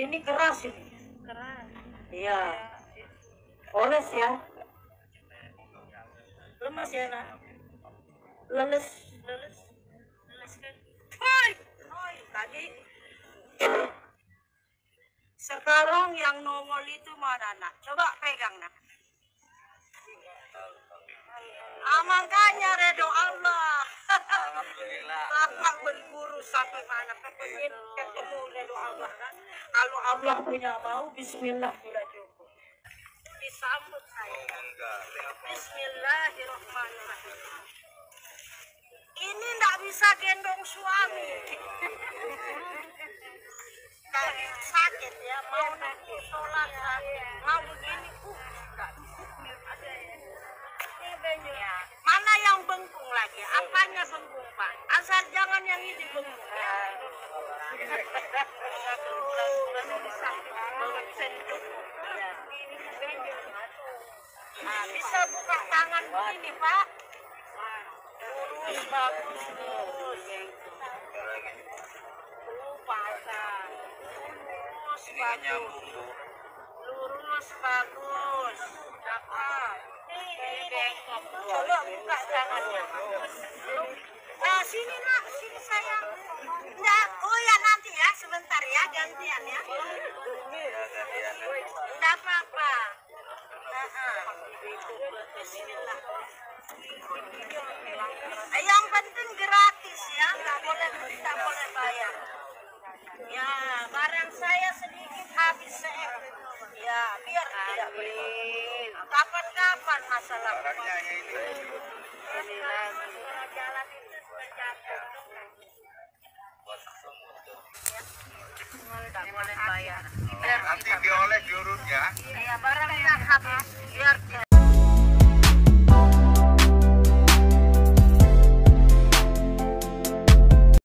ini keras ini. Keras. Iya. Oles ya. Lemas ya nak. Leles. Leles kan? Hai. Tadi. Sekarang yang nongol itu mana nak? Coba pegang nak. Makanya redho Allah. Alhamdulillah. Bapak berburu sampai mana kepingin ketemu redho Allah kan? Kalau Allah punya mau, Bismillah sudah cukup. Disambut saya. Bismillahirrahmanirrahim. Ini ndak bisa gendong suami. Kayak sakit ya, mau nanti sholat, mau begini, nggak bisa. Mana yang bengkung lagi? Apanya bengkung Pak? Asal jangan yang ini bengkung ya. Nah, bisa buka tangan begini Pak. Lurus bagus lurus. Pasang. Lurus bagus. Lurus bagus. Dapat. Coba buka tangannya. Nah, sini nak, sini sayang. Nah, oh ya nanti ya, sebentar ya, gantian ya. Tidak apa-apa. Bismillah. Yang penting gratis ya, nggak boleh bayar. Ya, barang saya sedikit habis seef. Ya, biar tidak beli. Kapan-kapan masalah. Ini lagi. Jalan itu terjatuh. Nggak boleh bayar. Nanti dioles diurut ya. Ya, barang yang habis biar